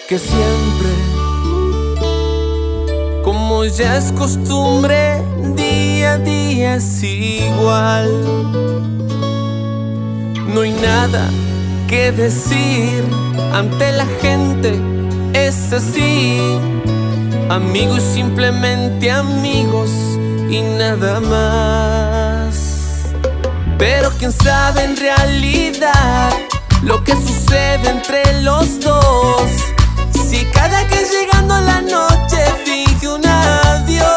que siempre, como ya es costumbre, día a día es igual. No hay nada que decir ante la gente, es así. Amigos, simplemente amigos y nada más. Pero quién sabe en realidad lo que sucede entre los dos. Si cada que llegando la noche finge un adiós,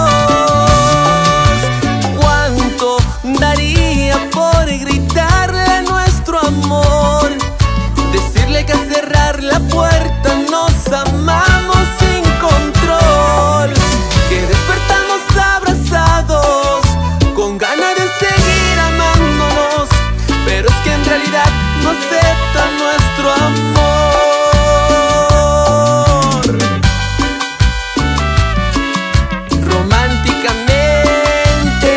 ¿cuánto daría por gritarle nuestro amor? Decirle que al cerrar la puerta nos amamos sin control, que despertamos abrazados con ganas de seguir amándonos, pero es que en realidad no aceptan nuestro amor. Románticamente,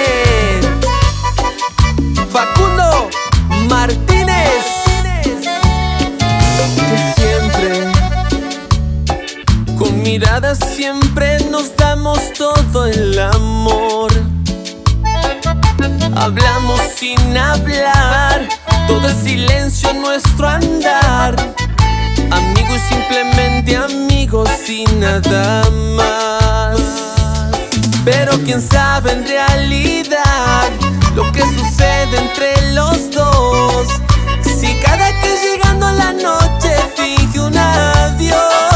Facundo Martínez. Que siempre, con miradas siempre nos damos todo el amor. Hablamos sin hablar, todo es silencio en nuestro andar. Amigos, simplemente amigos y nada más. Pero quién sabe en realidad lo que sucede entre los dos. Si cada que llegando la noche finge un adiós,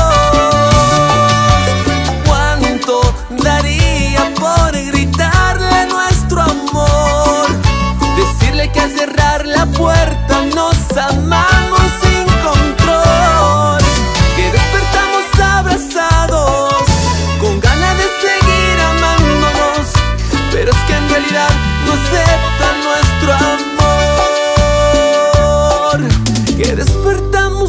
¿cuánto daría por gritarle nuestro amor? Decirle que al cerrar la puerta nos amamos sin control, que despertamos abrazados con ganas de seguir amándonos, pero es que en realidad no aceptan nuestro amor. Que despertamos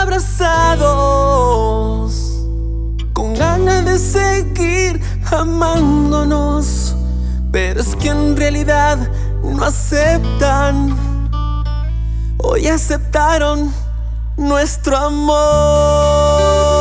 abrazados con ganas de seguir amándonos, pero es que en realidad no aceptan. Hoy aceptaron nuestro amor.